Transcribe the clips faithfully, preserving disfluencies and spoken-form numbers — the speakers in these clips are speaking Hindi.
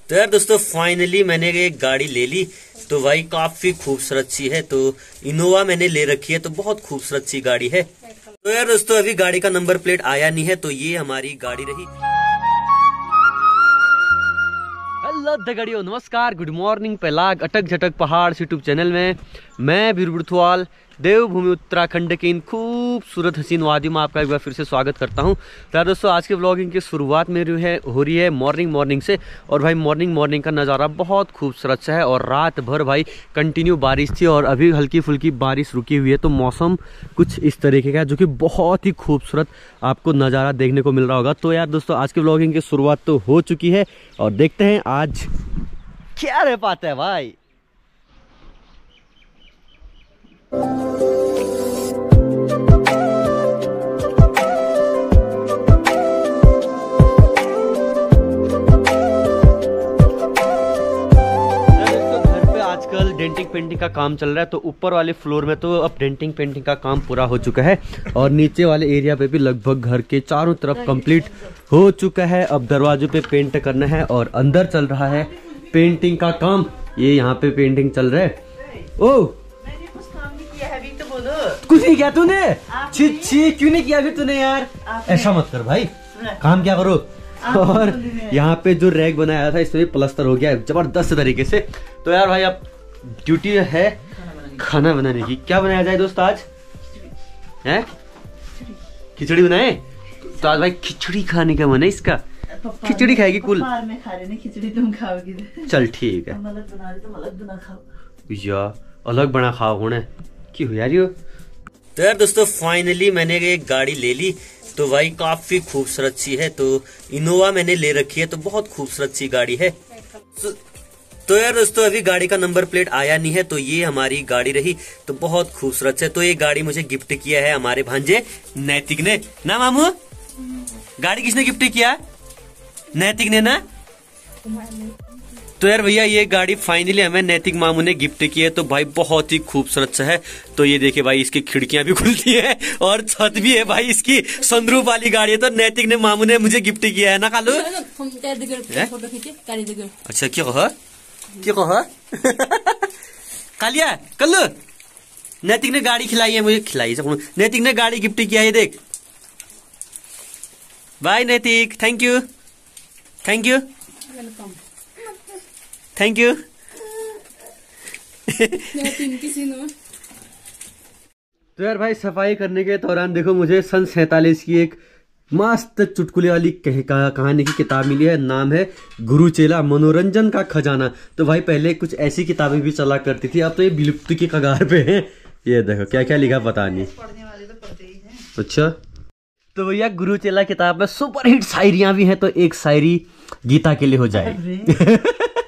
तो यार दोस्तों फाइनली मैंने एक गाड़ी ले ली। तो भाई काफी खूबसूरत सी है। तो इनोवा मैंने ले रखी है, तो बहुत खूबसूरत सी गाड़ी है। तो यार दोस्तों अभी गाड़ी का नंबर प्लेट आया नहीं है, तो ये हमारी गाड़ी रही। हेलो दगड़ियों, नमस्कार, गुड मॉर्निंग। पहलाग अटक झटक पहाड़ यूट्यूब चैनल में मैं वीर बुर्थवाल देवभूमि उत्तराखंड के इन खूबसूरत हसीन वादियों में आपका एक बार फिर से स्वागत करता हूं। तो यार दोस्तों आज के व्लॉगिंग की शुरुआत मेरी है हो रही है मॉर्निंग मॉर्निंग से। और भाई मॉर्निंग मॉर्निंग का नज़ारा बहुत खूबसूरत सा है और रात भर भाई कंटिन्यू बारिश थी और अभी हल्की फुल्की बारिश रुकी हुई है। तो मौसम कुछ इस तरीके का है जो कि बहुत ही खूबसूरत आपको नज़ारा देखने को मिल रहा होगा। तो यार दोस्तों आज के व्लॉगिंग की शुरुआत तो हो चुकी है और देखते हैं आज क्या रह पाता है भाई। आजकल डेंटिंग पेंटिंग का काम चल रहा है, तो ऊपर वाले फ्लोर में तो अब डेंटिंग पेंटिंग का काम पूरा हो चुका है और नीचे वाले एरिया पे भी लगभग घर के चारों तरफ कंप्लीट हो चुका है। अब दरवाजों पे पेंट करना है और अंदर चल रहा है पेंटिंग का काम। ये यहाँ पे पेंटिंग चल रहा है। ओ कुछ नहीं किया तूने? छी छी क्यों नहीं किया फिर तूने यार? ऐसा मत कर भाई, काम क्या करो। और यहाँ पे जो रैक बनाया था इसमें प्लास्टर हो गया है जबरदस्त तरीके से। तो यार भाई अब ड्यूटी है खाना बनाने की। क्या बनाया जाए दोस्त आज? है खिचड़ी बनाए? तो आज भाई खिचड़ी खाने का मन है इसका। खिचड़ी खाएगी कुल? मैं खा रही, खिचड़ी तुम खाओगी। चल ठीक है, अलग बना रही तो अलग बना खाओ या अलग बना खाओ होने क्यों यार यो। तो यार दोस्तों फाइनली मैंने एक गाड़ी ले ली। तो भाई काफी खूबसूरत सी है। तो इनोवा मैंने ले रखी है, तो बहुत खूबसूरत सी गाड़ी है। तो, तो यार दोस्तों अभी गाड़ी का नंबर प्लेट आया नहीं है, तो ये हमारी गाड़ी रही। तो बहुत खूबसूरत है। तो ये गाड़ी मुझे गिफ्ट किया है हमारे भांजे नैतिक ने ना। मामू गाड़ी किसने गिफ्ट किया? नैतिक ने ना। तो यार भैया ये गाड़ी फाइनली हमें नैतिक मामू ने गिफ्ट की है। तो भाई बहुत ही खूबसूरत सा है। तो ये देखिए भाई इसकी खिड़कियां भी खुलती है और छत भी है भाई इसकी। सनरूफ वाली गाड़ी है। तो नैतिक ने मामू ने मुझे गिफ्ट किया है ना कालू। अच्छा क्या कहा क्या कहा कालिया कल्लू नैतिक ने गाड़ी खिलाई है मुझे। खिलाई है नैतिक ने गाड़ी गिफ्ट किया है। देख bye Naitik, thank you thank you thank you. तो यार भाई सफाई करने के दौरान देखो मुझे सन सैतालीस की एक मस्त चुटकुले वाली कहानी की किताब मिली है। नाम है गुरु चेला मनोरंजन का खजाना। तो भाई पहले कुछ ऐसी किताबें भी चला करती थी, अब तो ये विलुप्ति के कगार पे है। ये देखो क्या क्या लिखा पता नहीं। अच्छा तो भैया गुरु चेला किताब में सुपर हिट शायरियां भी हैं। तो एक शायरी गीता के लिए हो जाए।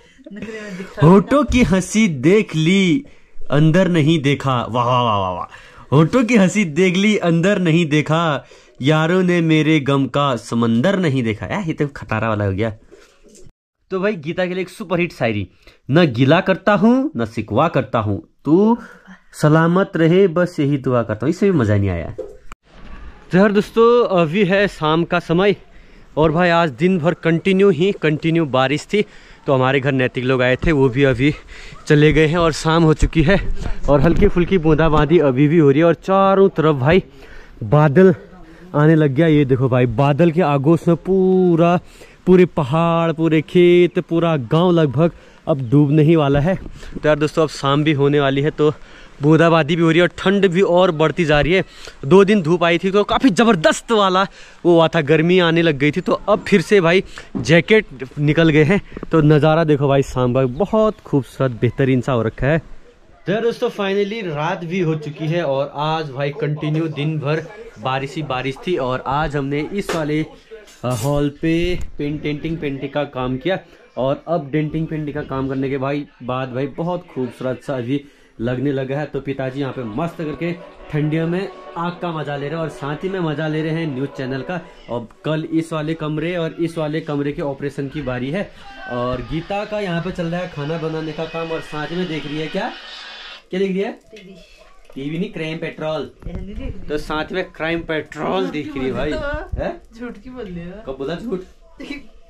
होठों की हंसी देख ली अंदर नहीं देखा। वाह वाह वाह वाह। होठों की हंसी देख ली अंदर नहीं देखा, यारों ने मेरे गम का समंदर नहीं देखा। यार ये तो खटारा वाला हो गया। तो भाई गीता के लिए एक सुपर हिट शायरी। न गिला करता हूँ न सिकवा करता हूँ, तू सलामत रहे बस यही दुआ करता हूँ। इससे भी मजा नहीं आया। तो यार दोस्तों अभी है शाम का समय और भाई आज दिन भर कंटिन्यू ही कंटिन्यू बारिश थी। तो हमारे घर नैतिक लोग आए थे, वो भी अभी चले गए हैं और शाम हो चुकी है और हल्की फुल्की बूंदाबांदी अभी भी हो रही है और चारों तरफ भाई बादल आने लग गया। ये देखो भाई बादल के आगोश में पूरा पूरे पहाड़ पूरे खेत पूरा गांव लगभग अब डूबने ही वाला है। तो यार दोस्तों अब शाम भी होने वाली है, तो बूंदाबांदी भी हो रही है और ठंड भी और बढ़ती जा रही है। दो दिन धूप आई थी तो काफ़ी ज़बरदस्त वाला वो हुआ था, गर्मी आने लग गई थी। तो अब फिर से भाई जैकेट निकल गए हैं। तो नज़ारा देखो भाई शाम का बहुत खूबसूरत बेहतरीन सा हो रखा है। तो यार दोस्तों फाइनली रात भी हो चुकी है और आज भाई कंटिन्यू दिन भर बारिश ही बारिश थी। और आज हमने इस वाले हॉल पे पेंट डेंटिंग पेंटिंग का काम किया और अब डेंटिंग पेंटिंग का काम करने के भाई बाद भाई बहुत खूबसूरत सा अभी लगने लगा है। तो पिताजी यहाँ पे मस्त करके ठंडियों में आग का मजा ले रहे हैं और साथ ही में मजा ले रहे हैं न्यूज चैनल का। और कल इस वाले कमरे और इस वाले कमरे के ऑपरेशन की बारी है और गीता का यहाँ पे चल रहा है खाना बनाने का काम और साथ में देख रही है क्या क्या देख रही है? टीवी नहीं, क्राइम पेट्रोल। तो साथ में क्राइम पेट्रोल देख रही है भाई। झूठ की बोल रही है। कब बोला झूठ?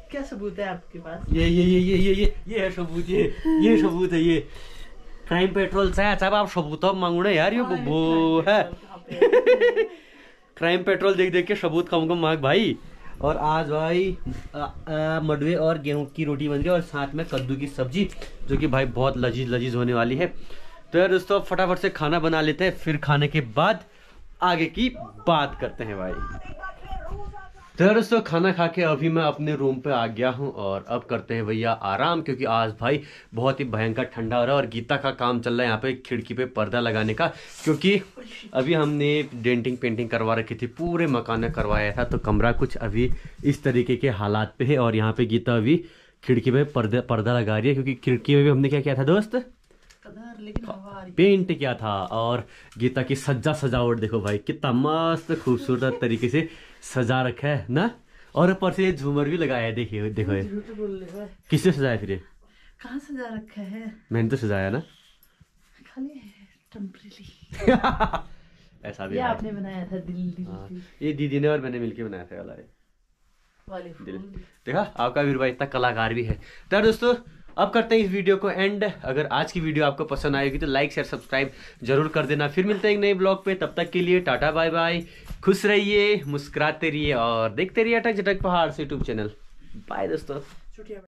क्या सबूत है आपके पास? ये ये ये ये ये ये ये है सबूत, ये ये सबूत है, ये क्राइम पेट्रोल से अच्छा आप सबूत मांगू यार, ये वो है क्राइम पेट्रोल देख देख के सबूत कम कम मांग भाई। और आज भाई आ, आ, मडवे और गेहूं की रोटी बन रही है और साथ में कद्दू की सब्जी, जो कि भाई बहुत लजीज लजीज होने वाली है। तो यार दोस्तों फटाफट से खाना बना लेते हैं, फिर खाने के बाद आगे की बात करते हैं भाई। तो यार दोस्तों खाना खा के अभी मैं अपने रूम पे आ गया हूँ और अब करते हैं भैया आराम, क्योंकि आज भाई बहुत ही भयंकर ठंडा हो रहा है और गीता का काम चल रहा है यहाँ पे खिड़की पे पर्दा लगाने का, क्योंकि अभी हमने डेंटिंग पेंटिंग करवा रखी थी, पूरे मकान में करवाया था। तो कमरा कुछ अभी इस तरीके के हालात पे है और यहाँ पे गीता अभी खिड़की पे पर्दा पर्दा लगा रही है, क्योंकि खिड़की में भी हमने क्या किया था दोस्त, लेकिन हवा आ रही, पेंट किया था। और गीता की सज्जा सजावट देखो भाई, कितना मस्त खूबसूरत तरीके से सजा रखा है ना। और ऊपर से झूमर भी लगाया है, देखिए देखो ये झूठ बोल रहे हो। किसने सजाया फिर ये? कहाँ सजा रखा है? मैंने तो सजाया ना, खाली टेम्परेरी ऐसा भी ये है। आपने बनाया था दिल दिल, हाँ, दिल ये दीदी ने और मैंने मिलके बनाया था वाला ये वाले दिल। फूल। देखा आपका वीर भाई इतना कलाकार भी है। तो दोस्तों अब करते हैं इस वीडियो को एंड। अगर आज की वीडियो आपको पसंद आएगी तो लाइक शेयर सब्सक्राइब जरूर कर देना। फिर मिलते हैं एक नए ब्लॉग पे, तब तक के लिए टाटा बाय बाय, खुश रहिए, मुस्कुराते रहिए और देखते रहिए अटक झटक पहाड़ से यूट्यूब चैनल। बाय दोस्तों।